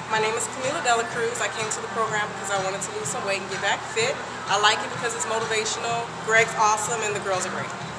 My name is Camila Dela Cruz. I came to the program because I wanted to lose some weight and get back fit. I like it because it's motivational. Greg's awesome and the girls are great.